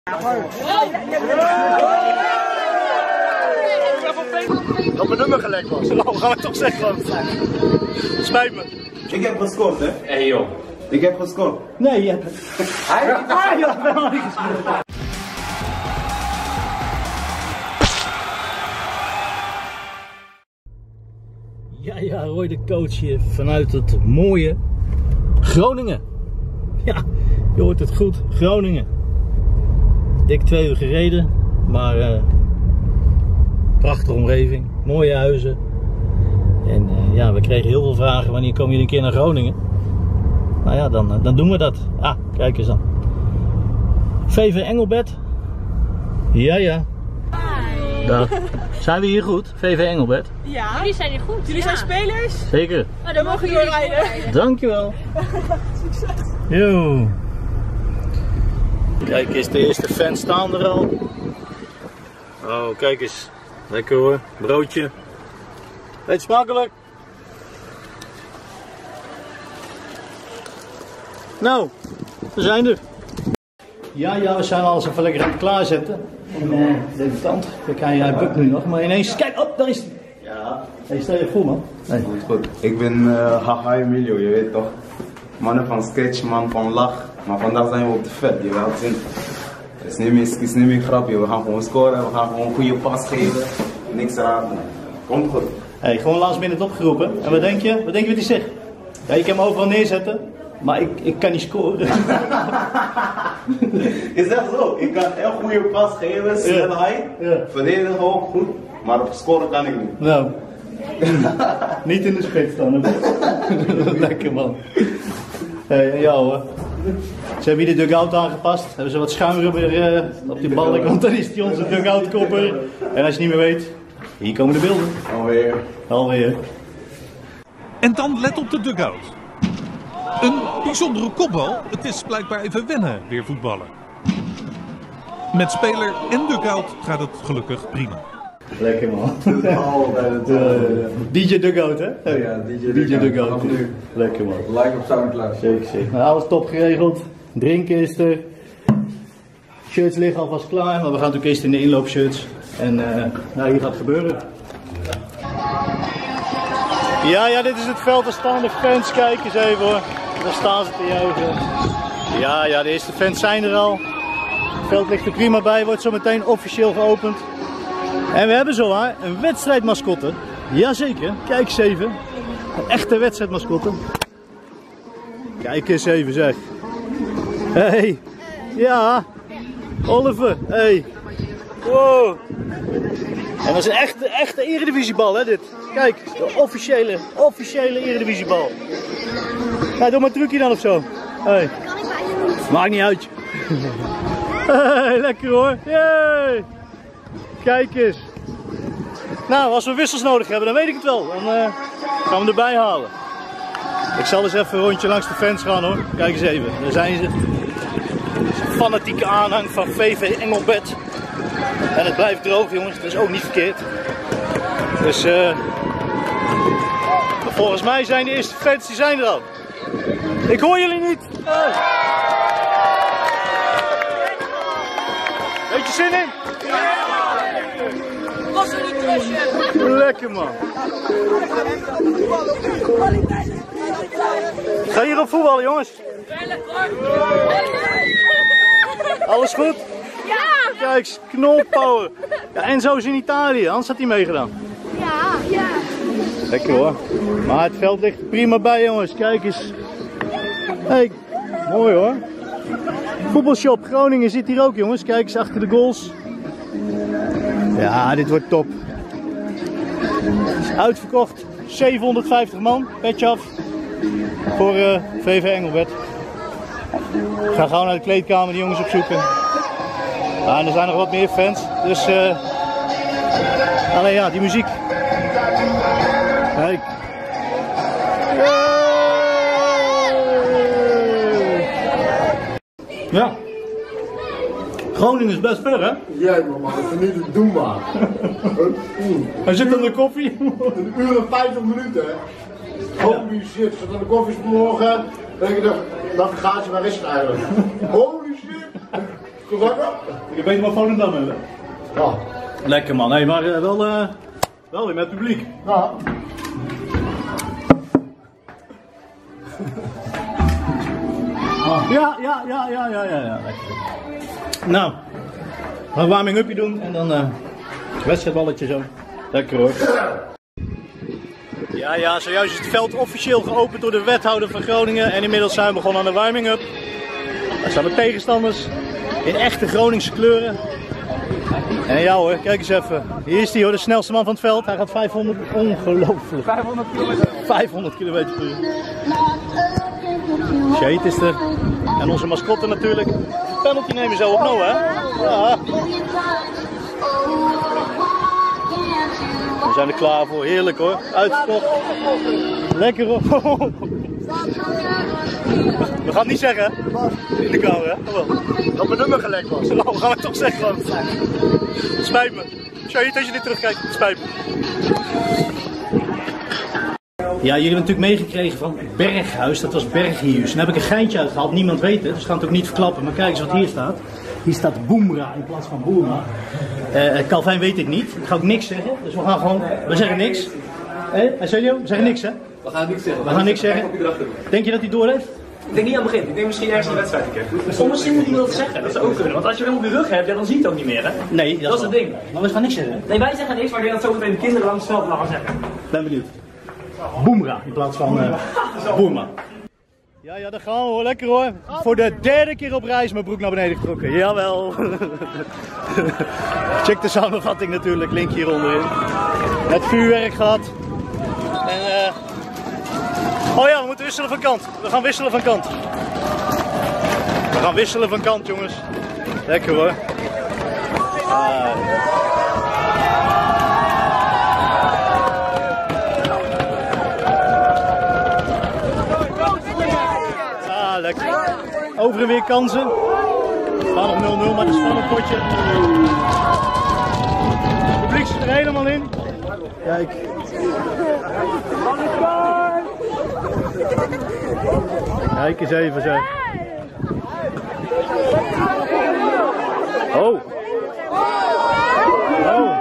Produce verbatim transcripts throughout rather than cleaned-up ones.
Dat mijn nummer gelijk was. Nou, gaan we toch zeggen wat het zijn. Spijt me. Ik heb gescoord, hè? Hé hey, joh. Ik heb gescoord. Nee, je hebt het. Hij heeft Ah, je hebt wel niet gescoord. Ja, ja, Roy de coach hier vanuit het mooie Groningen. Ja, je hoort het goed, Groningen. Dik twee uur gereden, maar uh, prachtige omgeving, mooie huizen. En uh, ja, we kregen heel veel vragen, wanneer kom je een keer naar Groningen? Nou ja, dan, uh, dan doen we dat. Ah, kijk eens dan. V V Engelbert. Ja, ja. Daar. Zijn we hier goed? V V Engelbert? Ja. Jullie zijn hier goed. Jullie ja. zijn spelers? Zeker. Nou, dan mogen jullie rijden. Dankjewel. Succes. Yo. Kijk eens, de eerste fans staan er al. Oh, kijk eens. Lekker hoor. Broodje. Eet smakelijk. Nou, we zijn er. Ja, ja, we zijn alles even lekker aan het klaarzetten. En uh, de tand, kijk, hij, hij bukt nu nog, maar ineens, kijk, op, daar is hij. Ja. Hey, stel je voor, man. Nee. Goed, goed. Ik ben uh, Haha Emilio, je weet toch. Mannen van sketch, man van lach. Maar vandaag zijn we op de vet, je gaat zien. Het is niet meer, het is niet meer grapje, we gaan gewoon scoren, we gaan gewoon een goede pas geven. Niks raar. Komt goed. Hey, gewoon last minute opgeroepen. En wat denk je? Wat denk je wat hij zegt? Ja, je kan hem overal neerzetten, maar ik, ik kan niet scoren. Je zegt zo, ik kan een goede pas geven, snelheid, ja. Ja. Verdedigen ook goed, maar op scoren kan ik niet. Nou, niet in de spits staan. Lekker man. Hey, ja hoor. Ze hebben hier de dugout aangepast. Hebben ze wat schuimrubber uh, op die balk, want dan is die onze dugoutkopper. En als je niet meer weet, hier komen de beelden. Alweer. Alweer. En dan let op de dugout. Een bijzondere kopbal. Het is blijkbaar even wennen, weer voetballen. Met speler en dugout gaat het gelukkig prima. Lekker man. D J Dugout hè? Oh ja, D J Dugout. Lekker man. Like op Soundcloud. Zeker, zeker. Nou, alles top geregeld. Drinken is er. Shirts liggen alvast klaar, maar we gaan natuurlijk eerst in de inloopshirts. En uh, nou, hier gaat het gebeuren. Ja, ja, dit is het veld. Daar staan de fans. Kijk eens even hoor. Daar staan ze te juichen. Ja, ja, de eerste fans zijn er al. Het veld ligt er prima bij. Wordt zo meteen officieel geopend. En we hebben zowaar een wedstrijdmascotte. Jazeker, kijk eens even. Een echte wedstrijdmascotte. Kijk eens even zeg. Hey, ja, Oliver, hey. Wow. En dat is een echte, echte eredivisiebal hè dit. Kijk, de officiële, officiële eredivisiebal. Ja, doe maar een trucje dan of zo. Hey. Maakt niet uit. Hey, lekker hoor. Yay. Kijk eens. Nou, als we wissels nodig hebben, dan weet ik het wel. Dan uh, gaan we hem erbij halen. Ik zal eens even een rondje langs de fans gaan hoor. Kijk eens even, daar zijn ze. Fanatieke aanhang van V V Engelbert. En het blijft droog jongens, dat is ook niet verkeerd. Dus uh, volgens mij zijn de eerste fans, die zijn er al. Ik hoor jullie niet. Hey. Beetje zin in? Lekker man. Ga hier op voetballen jongens. Alles goed? Ja! Kijk, knolpower. Ja, Enzo is in Italië, anders had hij meegedaan. Ja, ja. Lekker hoor. Maar het veld ligt prima bij jongens, kijk eens. Hey, mooi hoor. Voetbalshop Groningen zit hier ook jongens, kijk eens achter de goals. Ja, dit wordt top. Uitverkocht, zevenhonderdvijftig man, petje af. Voor uh, V V Engelbert. Ik ga gauw naar de kleedkamer die jongens opzoeken. Ja, en er zijn nog wat meer fans, dus uh, alleen ja, die muziek. Kijk. Ja. Groningen is best ver, hè? Jij man, man, dat is niet te doen maar. Hij zit aan de koffie. Een uur en vijftig minuten, hè? Holy shit, zat aan de koffie vanmorgen. Denk ik, navigatie, waar is het eigenlijk? Holy shit! Ik heb beter maar Volendam hebben. Ja. Lekker man, hey, maar uh, wel, uh, wel weer met publiek. Ja. Ja, ja, ja, ja, ja, ja, ja. Lekker. Nou, we gaan een warming-upje doen en dan uh, wedstrijdballetje zo. Lekker hoor. Ja, ja, zojuist is het veld officieel geopend door de wethouder van Groningen en inmiddels zijn we begonnen aan de warming-up. Daar staan de tegenstanders in echte Groningse kleuren. En ja hoor, kijk eens even. Hier is hij hoor, de snelste man van het veld. Hij gaat vijfhonderd, ongelooflijk. vijfhonderd kilometer. vijfhonderd kilometer per uur. Shade is er. En onze mascotte natuurlijk. Penalty nemen zo op Noah, hè? Ja. We zijn er klaar voor. Heerlijk hoor. Uitverkocht. Lekker hoor. We gaan het niet zeggen, hè? In de kou, hè? Dat mijn nummer gelekt was. Nou, we gaan het toch zeggen, man. Het spijt me. Shade, als je dit terugkijkt, het spijt me. Ja, jullie hebben natuurlijk meegekregen van Berghuis, dat was Berghuis. En daar heb ik een geintje uitgehaald, niemand weet het, dus gaan het ook niet verklappen. Maar kijk eens wat hier staat. Hier staat Boemra in plaats van Boerma. Uh, Calvin weet ik niet, ik ga ook niks zeggen, dus we gaan gewoon, we zeggen niks. Hé, hey, Celio, we zeggen niks hè? We gaan niks zeggen. We gaan niks zeggen. Denk je dat hij doorleeft? Ik denk niet aan het begin, ik denk misschien ergens in de wedstrijd een keer. Soms misschien moet iemand het zeggen, dat zou ook kunnen. Want als je hem op je rug hebt, ja, dan zie je het ook niet meer hè? Nee, dat, dat is het ding. Maar we gaan niks zeggen. Nee, wij zeggen niks, maar ik denk dat zo meteen de kinderen langs het veld gaan zeggen. Ben benieuwd. Boemra in plaats van uh, Boerma. Ja, ja, daar gaan we hoor. Lekker hoor. Voor de derde keer op reis mijn broek naar beneden getrokken. Jawel. Check de samenvatting natuurlijk. Link hier onderin. Met vuurwerk gehad. En uh... oh ja, we moeten wisselen van kant. We gaan wisselen van kant. We gaan wisselen van kant jongens. Lekker hoor. Uh... Lekker. Over en weer kansen. We staan nog nul nul, maar het is van een potje. Het publiek zit er helemaal in. Kijk. Kijk eens even zo. Oh. Oh.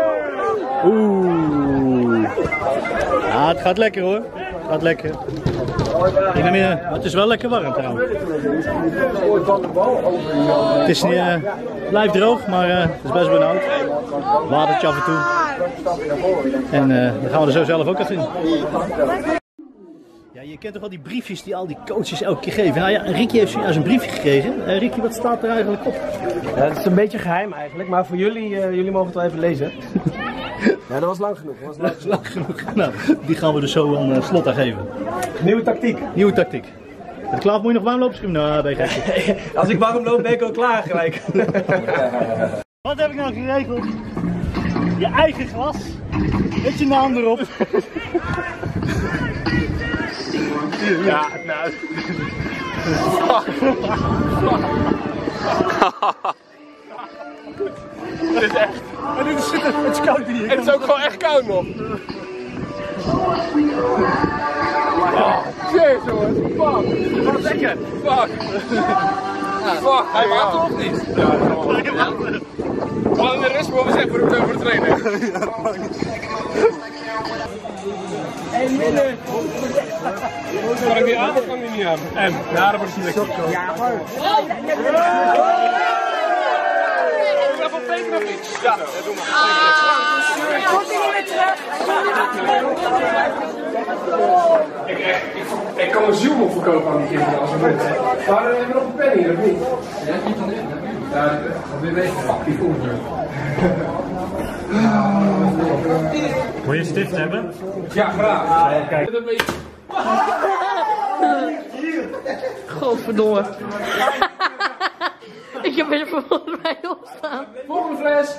Oeh. Ja, het gaat lekker hoor. Het gaat lekker. Ik neem je, het is wel lekker warm trouwens. Het is niet, uh, blijft droog, maar uh, het is best benauwd. Watertje af en toe. En uh, dan gaan we er zo zelf ook even in. Ja, je kent toch wel die briefjes die al die coaches elke keer geven. Nou ja, Ricky heeft zojuist een briefje gekregen. Uh, Ricky, wat staat er eigenlijk op? Ja, het is een beetje geheim eigenlijk, maar voor jullie, uh, jullie mogen het wel even lezen. Ja, dat was lang genoeg. Dat was lang, lang genoeg. Nou, die gaan we dus zo aan uh, Slot aan geven. Nieuwe tactiek. Nieuwe tactiek. Het klaar, moet je nog warm lopen schreeuwen? Nou, ben je gek. Als ik warm loop ben ik al klaar gelijk. Wat heb ik nou geregeld? Je eigen glas. Met je naam erop. Ja, nou. Dit is echt. Maar dit is, het is koud hier. Het is ook gewoon echt koud nog. Cheers jongens. Fuck. Wat lekker. Fuck. Fuck. Hij maakt toch of niet? Ja, gewoon de rest mogen we zeggen voor de, voor de trainer. Hey, Mille. Kan ik die aan of kan ik die niet aan? En, ja, dat wordt niet lekker. Ja, maar. Van tekenen of niet? Ja, dat doen we. Komt hij niet meer terug? Ik, ik, ik kan een zoom op verkopen aan die kinderen als we willen. Maar we hebben nog een pen hier, of niet? Ja, niet van dit. Ja, dat wil je weten. Fuck, die voelt me. Wil je een stift hebben? Ja, graag. Kijk. Godverdomme. Ik heb er volgens mij op staan. Volgende fles.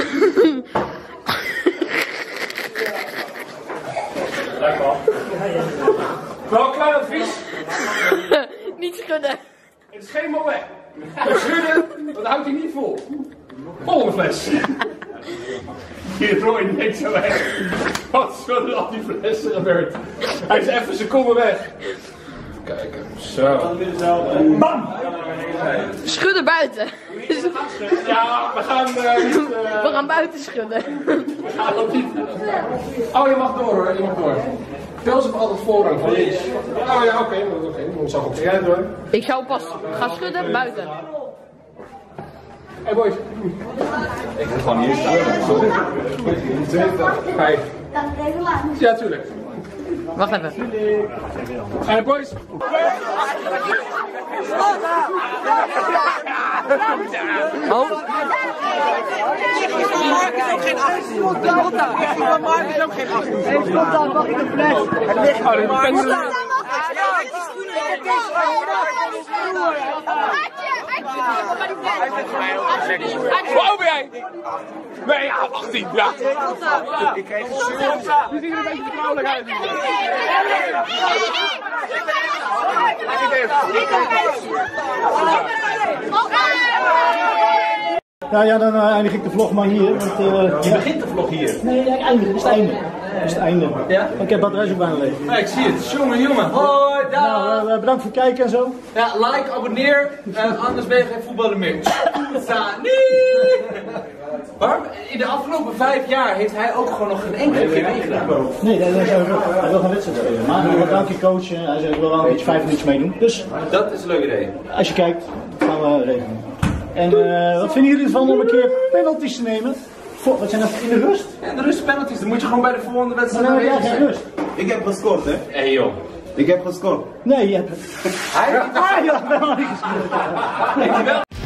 Lekker. Wel een klein advies. Niet schudden. Het is geen moment. Schudden, dat houdt hij niet vol. Volgende fles. Hier Roy neemt zo weg. Wat is er al die flessen gebeurd? Hij is even een seconde weg. Kijken. Zo. Bam! Schudden buiten. Ja, we gaan uh, niet... Uh, We gaan buiten schudden. we gaan ook niet... Oh, je mag door hoor, je mag door. Pels heeft altijd voorrang van links. Oh ja, oké, okay, oké. Okay. Dan zal ik op de rijden hoor. Ik zou pas gaan schudden buiten. Hey boys. Ik moet gewoon hier staan. Sorry. Hey. Ja, tuurlijk. Wacht even. Hey boys. Oh. Mark is ook geen achttien. Mark is ook geen achttien. Hey, stop dan, mag ik een fles? Het ligt Oh, dat ben je... Hoe ben jij? Nee, ja, achttien, ja. Ik kreeg een shirt. Je ziet er een beetje vertrouwelijk uit. Nou ja, dan uh, eindig ik de vlog maar hier. Want, uh, Je ja. begint de vlog hier. Nee, ja, ik eindig. Dit is het einde. Dit is het einde. Ja? Ik heb batterij zo bijna leeg. Ja, ik zie het. Jongen, jongen. Hoi, dag. Nou, uh, bedankt voor het kijken en zo. Ja, like, abonneer. Uh, anders ben je geen voetballer meer. Sani! Waarom? In de afgelopen vijf jaar heeft hij ook gewoon nog geen enkele keer meegedaan. Nee, dat is sowieso. Hij wil geen wedstrijd spelen. Maar hij wil wel een keer coachen. Hij zegt, ik wil wel een beetje vijf minuutjes meedoen. Dus Dat is een leuk idee. als je kijkt, gaan we regelen. En uh, wat vinden jullie ervan om een keer penalties te nemen? Voor, wat zijn dat in de rust? Ja, de rust penalties, dan moet je gewoon bij de volgende Maar wedstrijd dan heb jij aanwezig geen zijn. rust. Ik heb gescoord, hè? Hé hey, joh. Ik heb gescoord. Nee, je hebt... Hij Ah, je hebt helemaal niet gespeeld. heeft wel.